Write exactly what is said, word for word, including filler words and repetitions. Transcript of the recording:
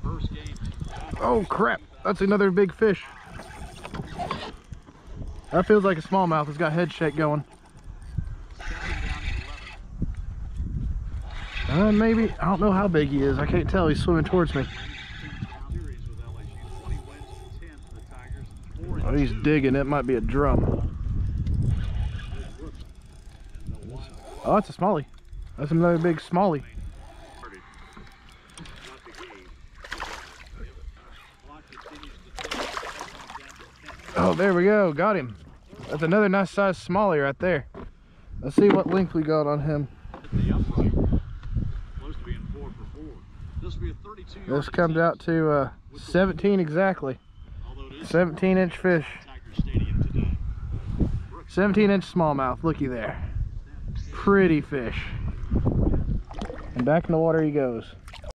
Oh crap, that's another big fish. That feels like a smallmouth. It's got head shake going. Uh, maybe, I don't know how big he is. I can't tell. He's swimming towards me. Oh, he's digging. It might be a drum. Oh, it's a smallie. That's another big smallie. Oh, there we go. Got him. That's another nice size smallie right there. Let's see what length we got on him. This comes out to uh, seventeen exactly. seventeen inch fish. seventeen inch smallmouth. Looky there. Pretty fish. And back in the water he goes.